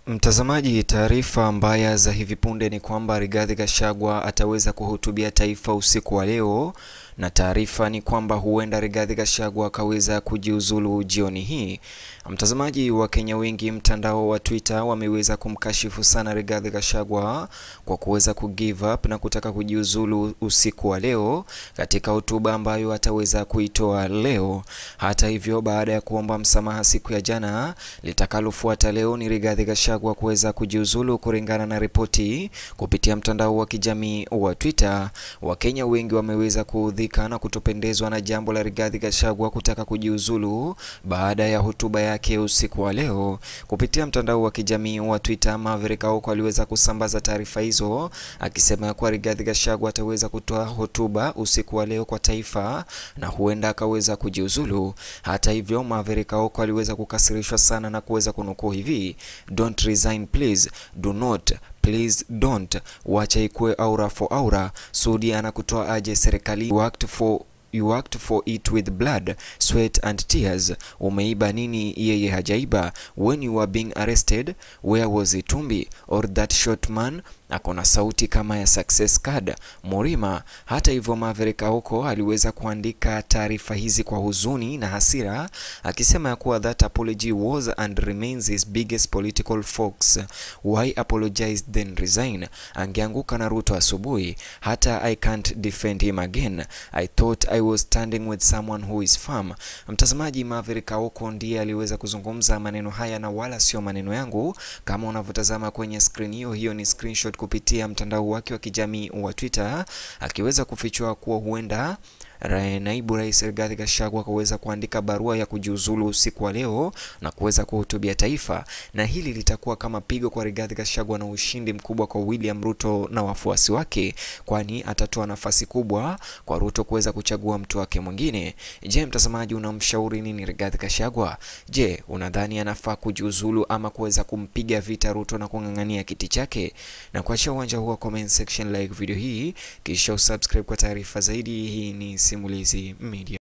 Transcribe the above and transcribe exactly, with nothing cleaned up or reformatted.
Mtazamaji, taarifa mbaya za hivi punde ni kwamba Rigathi Gachagua ataweza kuhutubia taifa usiku wa leo, na taarifa ni kwamba huenda Rigathi Gachagua akaweza kujiuzulu jioni hii. Mtazamaji, wa Kenya wengi mtandao wa Twitter wameweza kumkashifu sana Rigathi Gachagua kwa kuweza kugive up na kutaka kujiuzulu usiku wa leo katika hotuba ambayo ataweza kuitoa leo. Hata hivyo, baada ya kuomba msamaha siku ya jana, litakalofuata leo ni Rigathi Gachagua kuweza kujiuzulu kulingana na ripoti kupitia mtandao wa kijamii wa Twitter. Wakenya wengi wameweza kuudhika na kutopendezwa na jambo la Rigathi Gachagua kutaka kujiuzulu baada ya hotuba yake usiku wa leo. Kupitia mtandao wa kijamii wa Twitter, Maverick Aoko aliweza kusambaza taarifa hizo akisema kuwa Rigathi Gachagua ataweza kutoa hotuba usiku wa leo kwa taifa na huenda akaweza kujiuzulu. Hata hivyo, Maverick Aoko aliweza kukasirishwa sana na kuweza kunukuu hivi: "Don't resign please, do not, please don't, wacha ikue aura for aura. Sudi anakutoa aje serikali? You worked for You worked for it with blood, sweat and tears. Umeiba nini yeye hajaiba? When you were being arrested, where was Itumbi? Or that short man akona sauti kama ya success card Morima." Hata hivyo, Maverick Aoko aliweza kuandika taarifa hizi kwa huzuni na hasira, akisema ya kuwa that apology was and remains his biggest political fox. Why apologize then resign? Angeanguka na Ruto asubuhi. Hata I can't defend him again. I thought I was standing with someone who is firm. Mtazamaji, Maverick Aoko ndiye aliweza kuzungumza maneno haya na wala sio maneno yangu. Kama unavyotazama kwenye screen hiyo, hiyo ni screenshot kupitia mtandao wake wa kijamii wa Twitter, akiweza kufichua kuwa huenda naibu rais Rigathi Gachagua kuweza kuandika barua ya kujiuzulu usiku wa leo na kuweza kuhutubia taifa, na hili litakuwa kama pigo kwa Rigathi Gachagua na ushindi mkubwa kwa William Ruto na wafuasi wake, kwani atatoa nafasi kubwa kwa Ruto kuweza kuchagua mtu wake mwingine. Je, mtazamaji, unamshauri nini Rigathi Gachagua? Je, unadhani anafaa kujiuzulu ama kuweza kumpiga vita Ruto na kung'ang'ania kiti chake? Na kuachia uwanja huo comment section, like video hii kisha usubscribe kwa taarifa zaidi. Hii ni Simulizi Media.